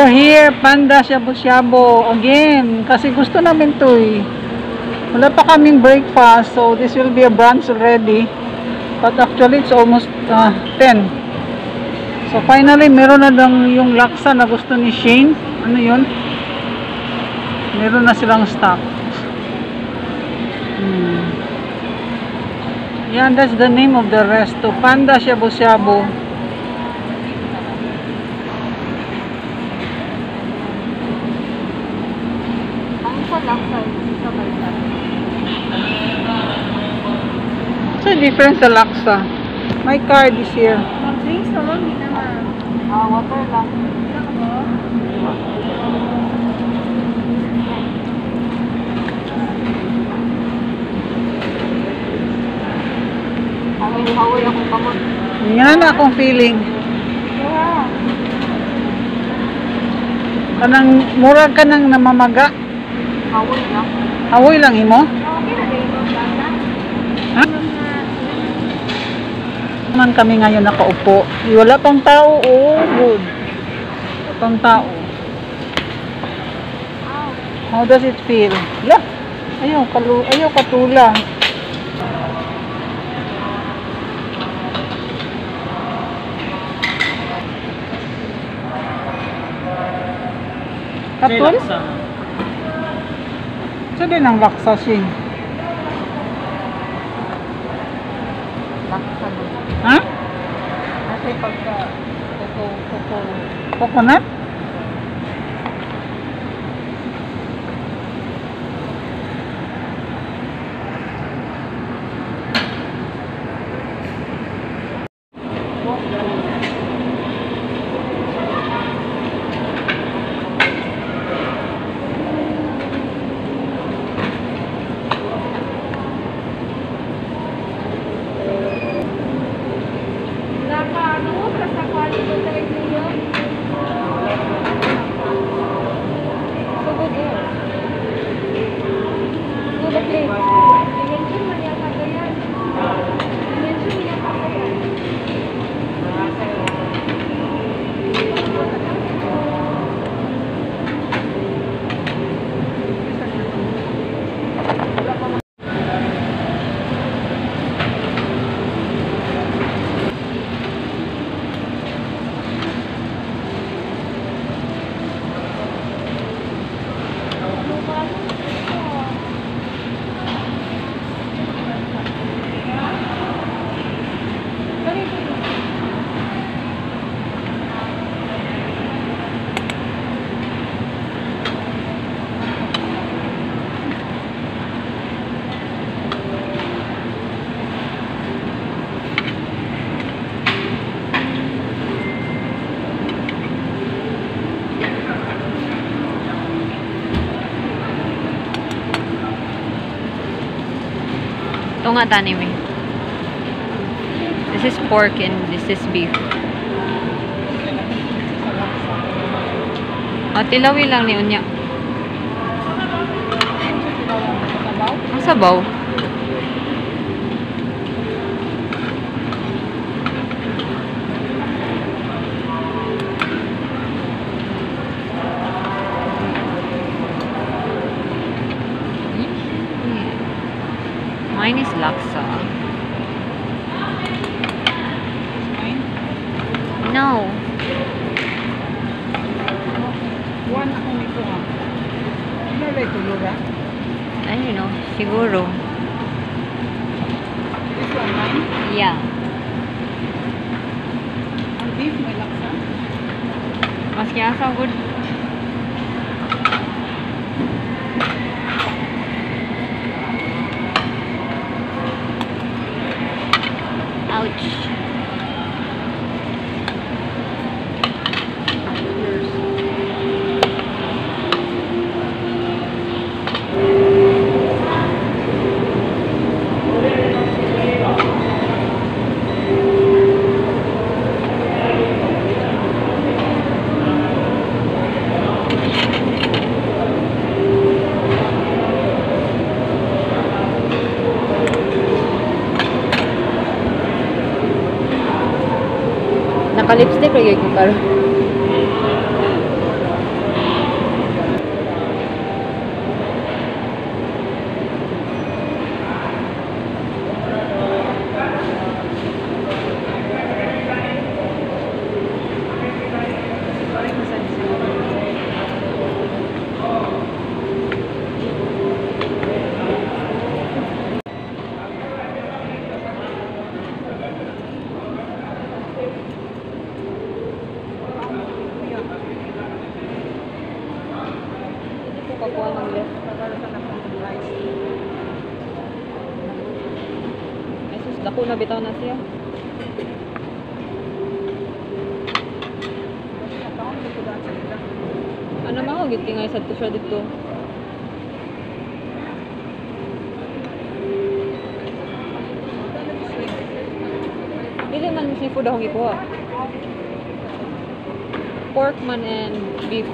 are here, Panda Shabu-Shabu again. Kasi gusto namin to eh. Wala pa kaming breakfast, so this will be a brunch already. But actually, it's almost 10. So finally, meron na lang yung laksa na gusto ni Shane. Ano yun? Meron na silang stock. Yan, that's the name of the resto. Panda Shabu-Shabu. What's the difference sa laksa? My card is here. Drinks na lang, hindi naman. Water lang. Hawi akong kamot. Yan na akong feeling. Yeah. Kanang, murag ka nang namamaga. Hawi lang. Hawoy lang imo? Okay na din yung bata. Ha? Naman kami ngayon nakaupo. Wala pang tao. Oh, good. Wala pang tao. How does it feel? Yeah. Ayaw katula. Katul? Ito din ang laksa siya. Laksa doon. Ha? Kasi pagka Coconut? ito nga tanim eh. This is pork and this is beef. Tilawi lang ni unya. Ang sabaw. Mine is laksa. No. One ako nito ha. Ano ba ito, Laura? I don't know. Siguro. This one, mine? Yeah. Ang beef, may laksa? Maski asa good. Ouch. Naka-lipstick o yung karon? Dako na bitaw na siya. Ano mga gitingay sa siya dito? Dili man seafood akong ikuha. Pork man and beef.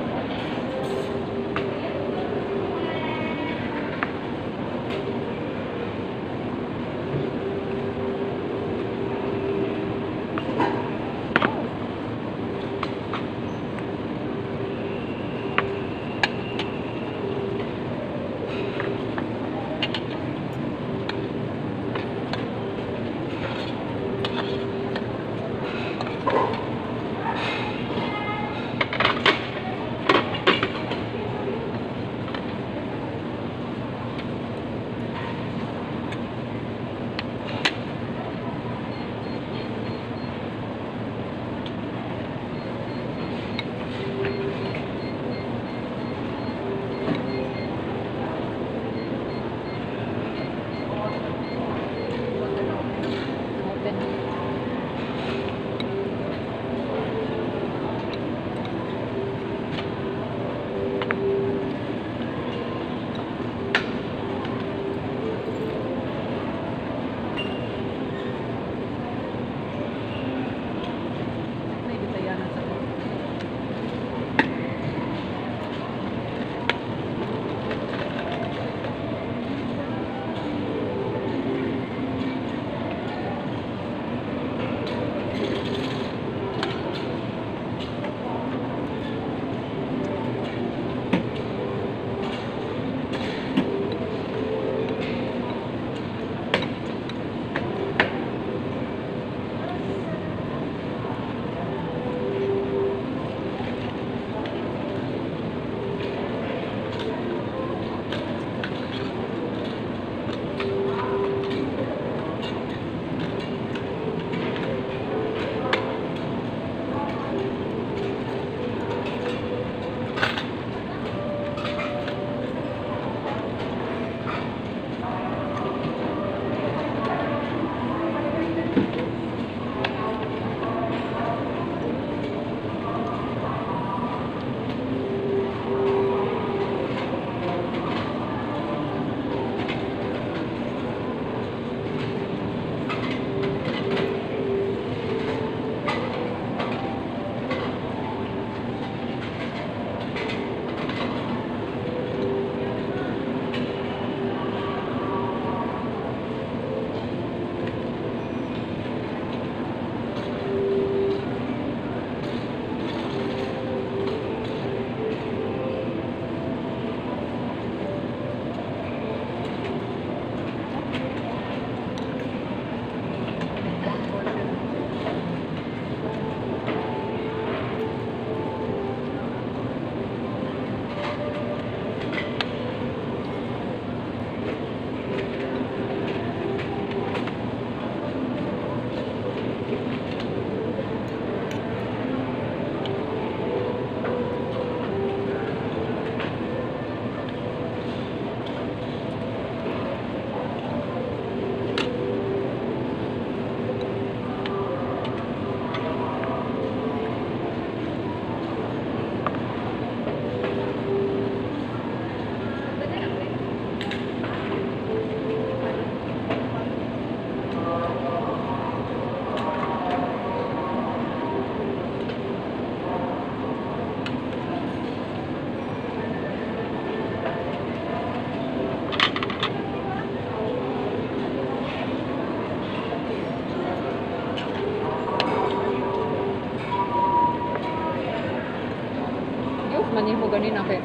manin mo ganin ako.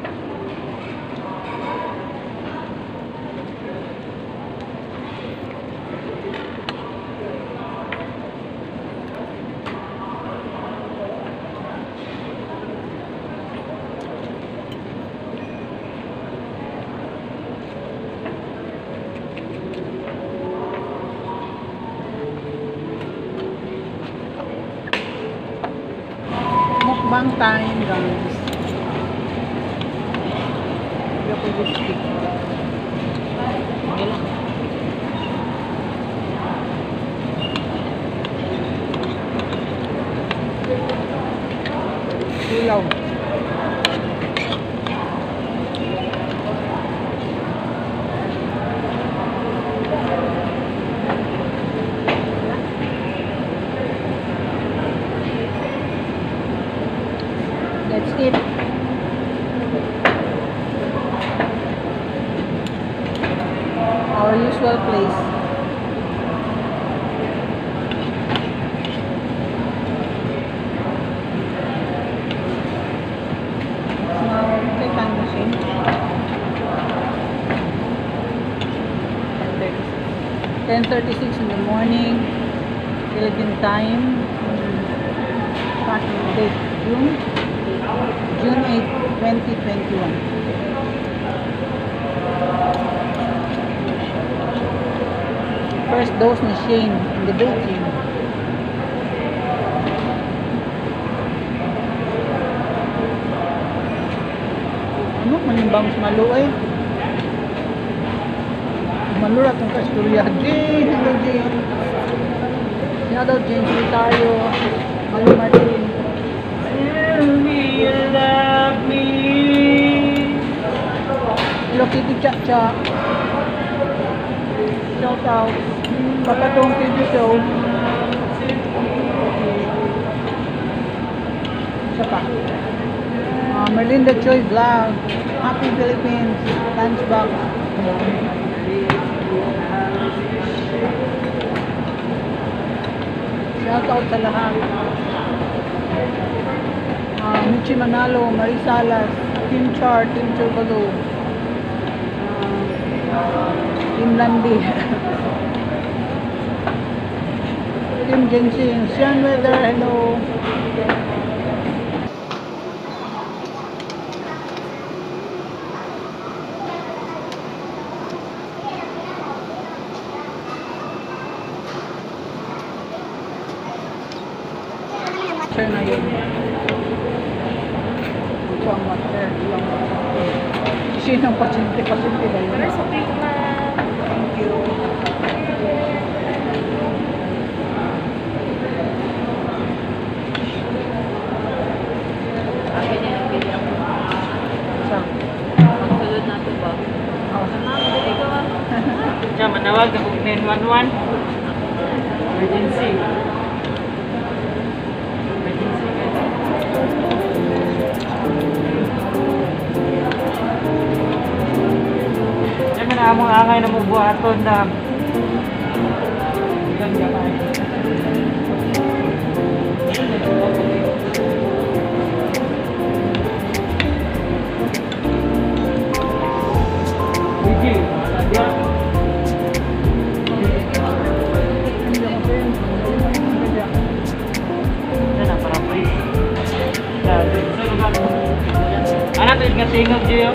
Mukbang time, guys. Hindi ako lipstick. Okay lang. Our usual place. Now, take time machine. 10:36 in the morning, Philippine time. Starting date June 8, 2021. First dose ni Shane in the baking. Ano? Manimbang sa malo eh. Malura itong kasturya. Jane! Hello Jane! Shout out Jane Solitario. Malu Martin. Tell me you love me. Hello Kitty Cha-Cha. Shout out. Papatong TV show. Isa pa. Merlinda Choi Vlog. Happy Philippines. Lunchbox. Shout out sa lahat. Michi Manalo, Marisalas, Team Char, Team Turbalo, Team Landi, Team Genshin, Sian Weather, hello. Na yun. Ito ang water. Sinong pasyente ba yun? Thank you. Saan? Magsulod na ito ba? Dili ka ba? Siya, manawag ako 911. Emergency. Siya man ang mga angay na magbuhaton na ilang gamay. Biji, dia. Sana para please. Anak tuh ingat tinggal dia.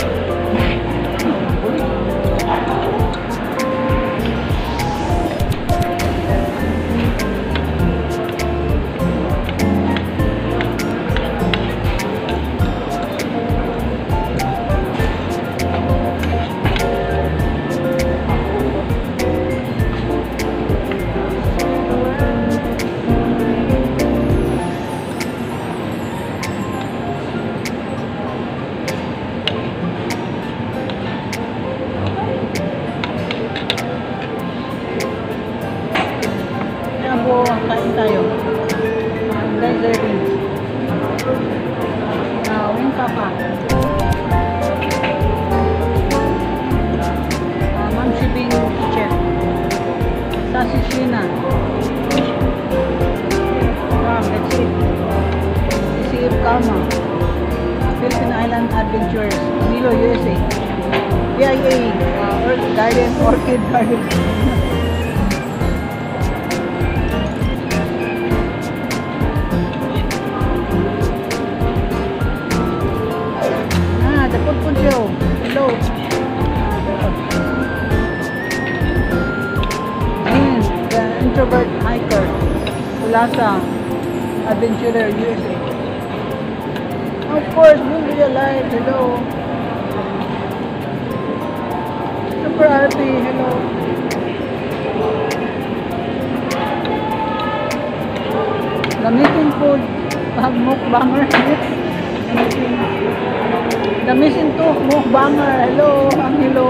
Kain tayo. Dessert. Wing papa. Ma'am Shibing Kitchen. Sashishina. That's it. Sea of Karma. Philippine Island Adventures. Milo, USA. PIA. Earth Garden, Orchid Garden. Hello. Jean, the introvert hiker. Ulasa, adventurer, USA. Of course, we'll be alive. Hello. Super happy. Hello. Gamitin food. Mukbanger. Gamitin to. Mukbanger. Hello. Ang hello.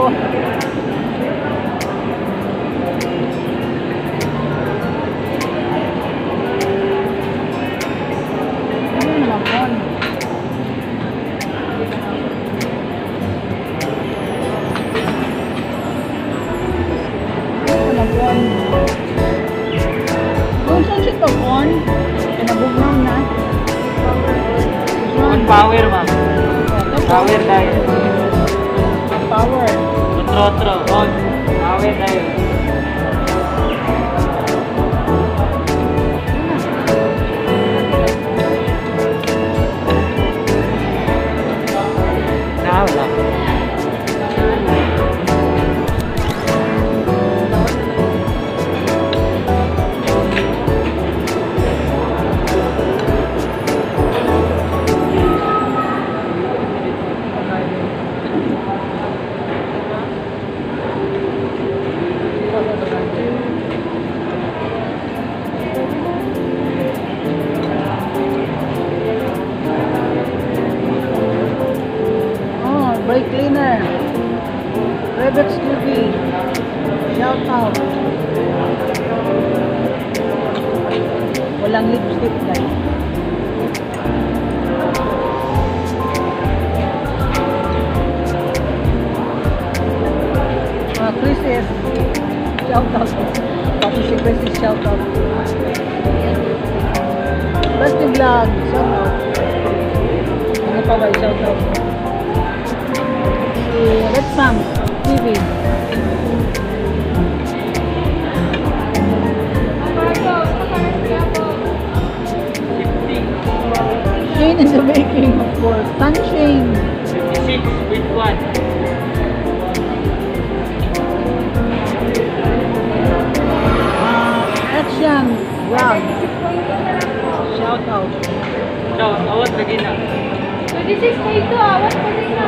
kuwan. Kung saan siya ito, kuwan? Pinabugnaw na. On power, ma'am. Power tayo. Power. Otro. On. Power tayo. Wala. Brake cleaner. Rebex TV. Shout out. Walang lipstick guys. Chris is shout out. Pati si Chris is shout out. Basti vlog. Shout out. Ano pa ba shout out? Red Sam TV. Shane in the making, of course. Sunshine. 56 with 1. Action vlog. Shout out. So, awat lagi na. 26 na ito, awat pa rin na.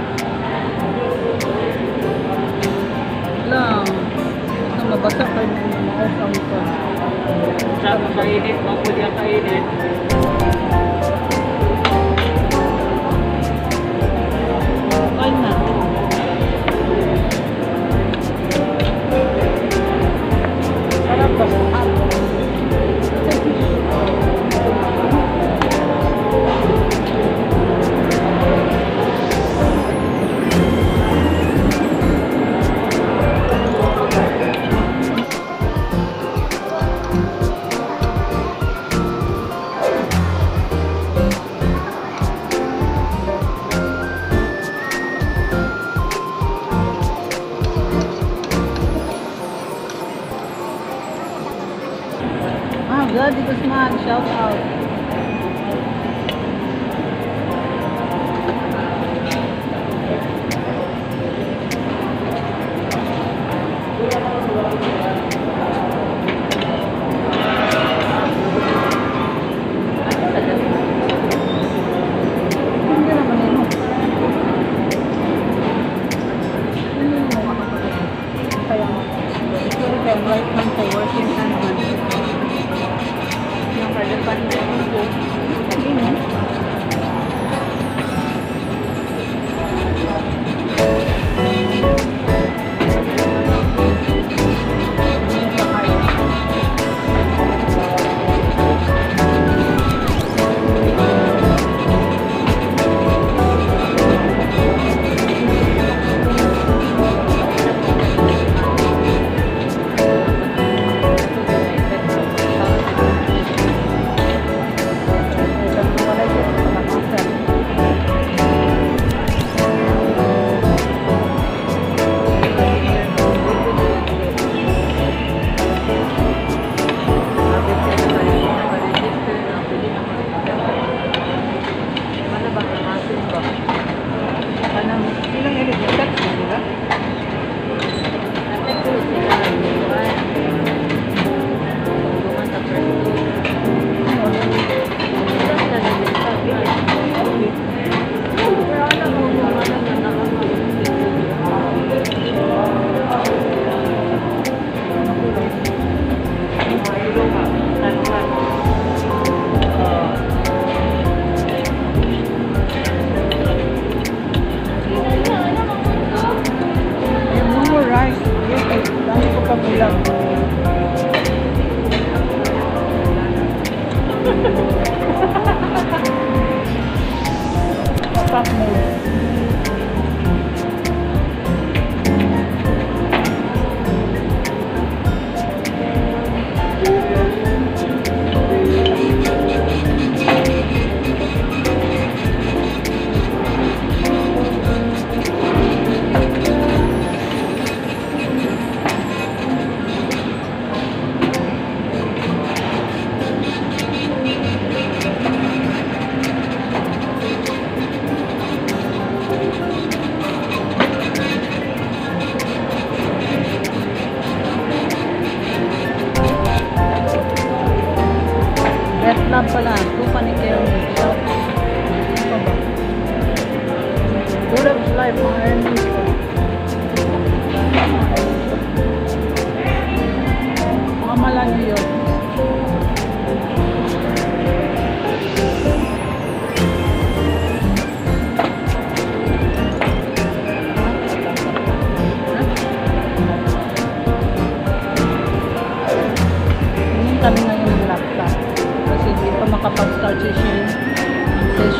Lang. Ito mabasa pa yung mga off ko. Sa kainit, mapuli ang kainit. Okay na. Sarap ba? Gladys Guzman, shout out. Hindi naman yun. Kaya ang right hand ko, working hand man. Yung kalapan na ito. Ganyan.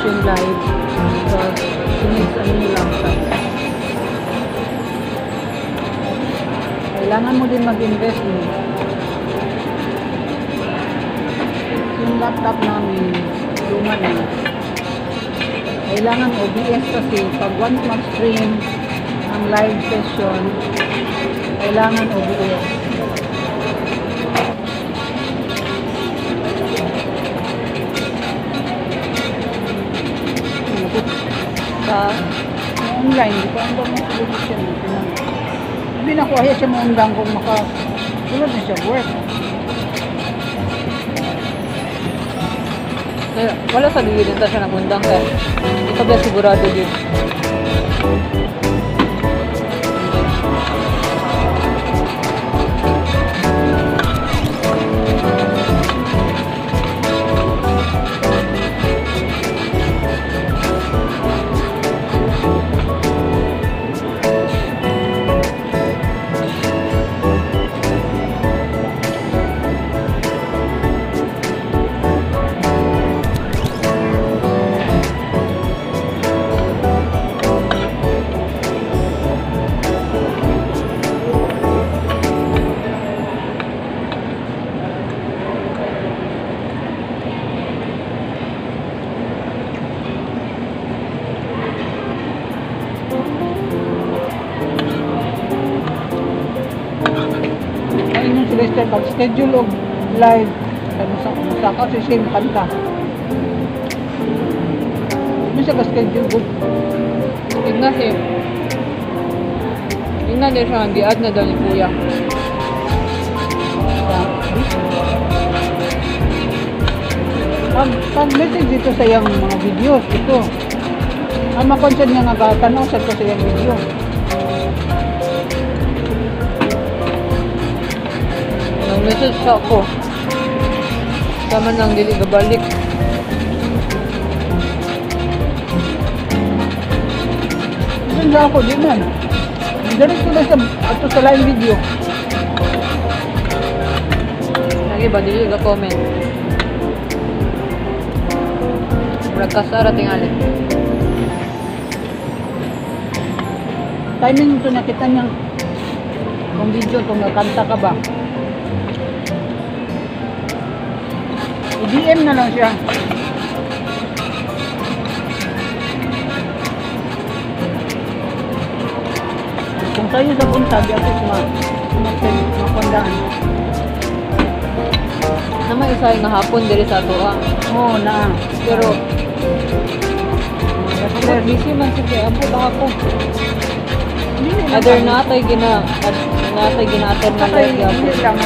yung live. Because sinis ano nyo lang siya. Kailangan mo din mag-invest mo. Yung laptop namin, luma na. Kailangan OBS kasi pag once mag-stream ang live session, kailangan OBS. Sa online, di pa ang dami sa position. Hindi nakuha siya maundang kung makasunod na siya work. Kaya, wala sa ligid din siya nagundang kaya. Ito ba sigurado din. Ayun yung Sylvester, pag-schedule of live, masaka si Shane kanta. Hindi siya ka-schedule ko. Tignan siya. Tignan din siya, di-add na daw ni Kuya. Pag-message dito sa iyang mga videos, ito. Ang makonsern niya nga tanaw sa ito sa iyang video. Nag-message siya ako. Sama nang dili gabalik. Doon na ako, di man. Direct ko na sa live video. Lagi ba, dili ka comment. Broadcast ara tingali. Timing ito nakita niyang kung video, kung nakanta ka ba. I-DM na lang siya. Kung tayo sa punta, di ako makondaan. Naman isa nga hapon diri sa ato ah. Oo, na. Pero ako busy man sige, ampo ba ako. Other natay gina-attend na live Hindi yapon. lang.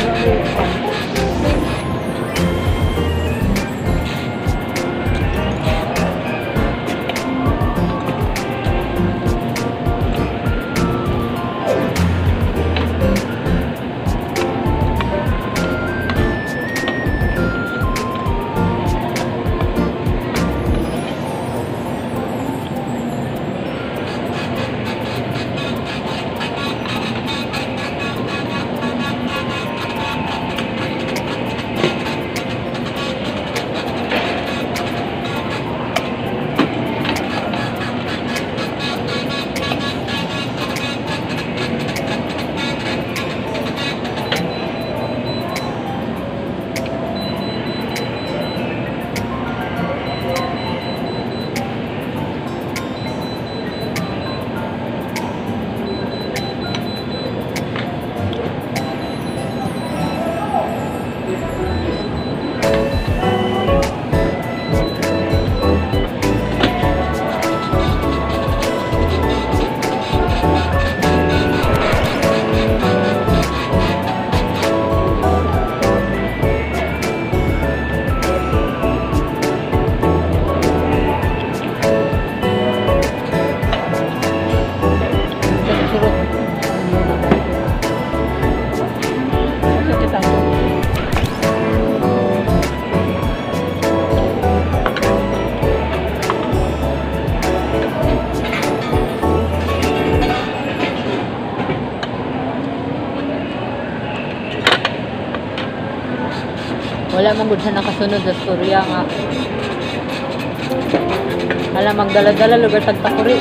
Wala man gud siya nakasunod sa storya nga. Alam, magdala-dala lugar tagtakuri.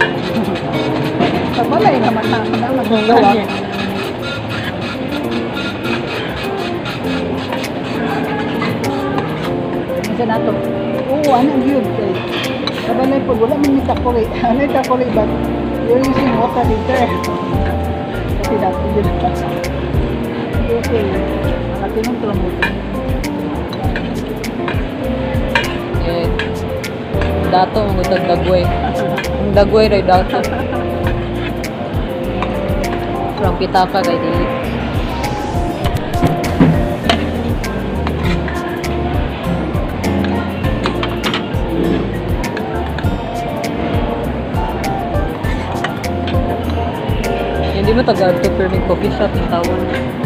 Sa balay naman na magawa. Isa na to. Oo, anong yun? Sa balay po, wala man yung takuri. Ano yung takuri ba? You're using water heater. Kasi dati yun. Okay. Nakatinong trambutin. Eh, dato ang gutag dagway. Ang dagway ray dato. From pitaka kay dili. Hindi mo taga to permit coffee shop ng tawon.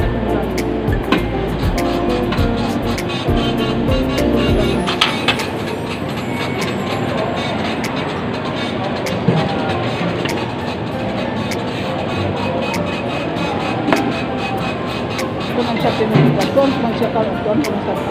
Kung ang siya pinunta, kung ang siya kalong, kung ang siya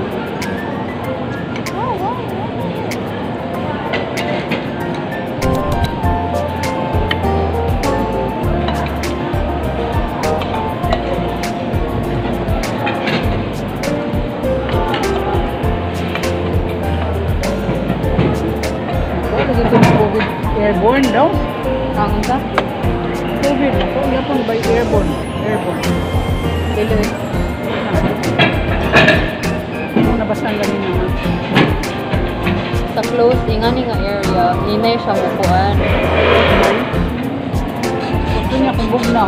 COVID airborne daw. Kangon ka? COVID na po, yapon by airborne. Dili. Ano nabasa lang yun naman. Sa close ingani nga area, inay siya mukuan. Gusto niya kung bugnaw.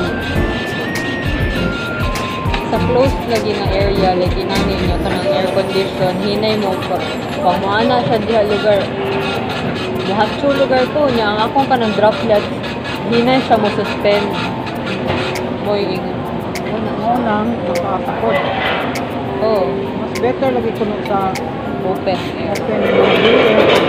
Sa close lagi nga area, like inani niya kanang air condition, hinay mo pa. Pamuana siya diha lugar. Muhatso lugar ko niya, ang akong kanang droplet, hinay siya mo suspend. Moy ingon. Unang nakakatakot. Oh, Mas better lagi kuno sa open air. open air.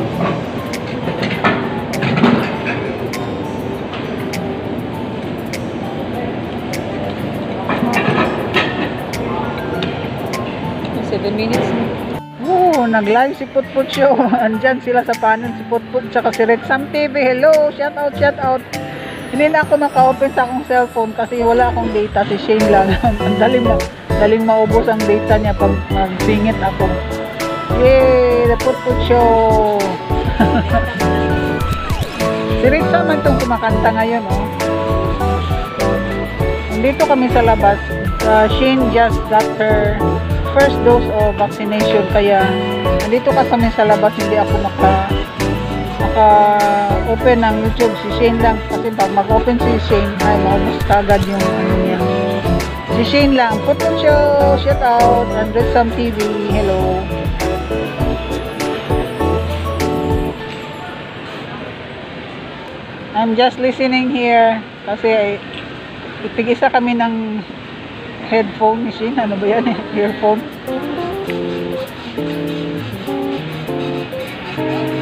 Seven minutes na. Nag-live si Putput Show. Andyan sila sa panon, si Putput tsaka si Rexam TV. Hello, shout out. Hindi na ako maka-open sa akong cellphone kasi wala akong data. Si Shane lang. Ang daling maubos ang data niya pag magsingit ako. Yay! The Putput Show! Si Rexam man itong kumakanta ngayon, oh. Nandito kami sa labas. Shane just got her first dose of vaccination, kaya nandito kami sa labas, hindi ako maka-open ng YouTube. Si Shane lang, kasi pag mag-open si Shane ay maubos kagad yung ano niya. Si Shane lang. Putput Show, shout out, and Rexam TV, hello. I'm just listening here kasi itigisa kami ng headphone ni Shane. Ano ba yan? Earphone.